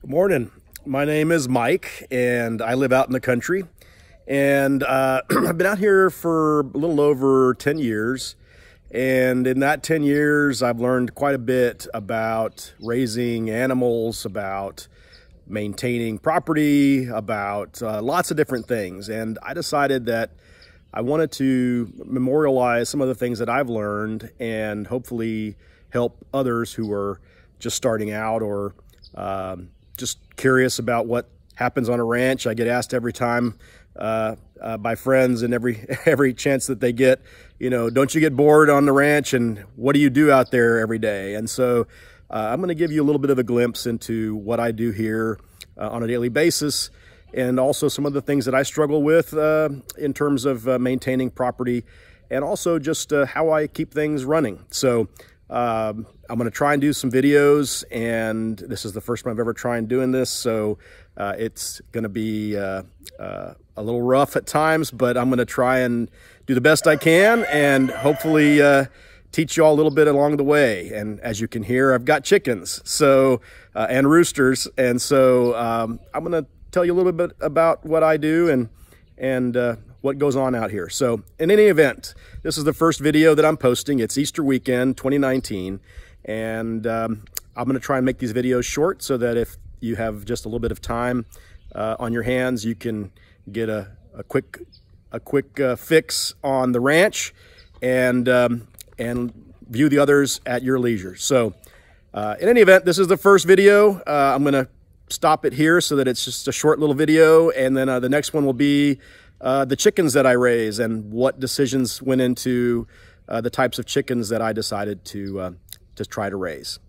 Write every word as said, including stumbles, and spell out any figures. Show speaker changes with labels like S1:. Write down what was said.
S1: Good morning. My name is Mike, and I live out in the country. And uh, I've been out here for a little over ten years. And in that ten years, I've learned quite a bit about raising animals, about maintaining property, about uh, lots of different things. And I decided that I wanted to memorialize some of the things that I've learned and hopefully help others who are just starting out or um, just curious about what happens on a ranch. I get asked every time uh, uh, by friends and every every chance that they get, you know, don't you get bored on the ranch, and what do you do out there every day? And so uh, I'm going to give you a little bit of a glimpse into what I do here uh, on a daily basis, and also some of the things that I struggle with uh, in terms of uh, maintaining property, and also just uh, how I keep things running. So um, I'm going to try and do some videos, and this is the first time I've ever tried doing this, so uh, it's going to be uh, uh, a little rough at times, but I'm going to try and do the best I can, and hopefully uh, teach you all a little bit along the way. And as you can hear, I've got chickens, so uh, and roosters, and so um, I'm going to tell you a little bit about what I do and and uh, what goes on out here. So in any event, this is the first video that I'm posting. It's Easter weekend twenty nineteen, and um, I'm going to try and make these videos short so that if you have just a little bit of time uh, on your hands, you can get a, a quick a quick uh, fix on the ranch and um, and view the others at your leisure. So uh, in any event, this is the first video. Uh, I'm going to stop it here so that it's just a short little video, and then uh, the next one will be uh, the chickens that I raise and what decisions went into uh, the types of chickens that I decided to uh, to try to raise.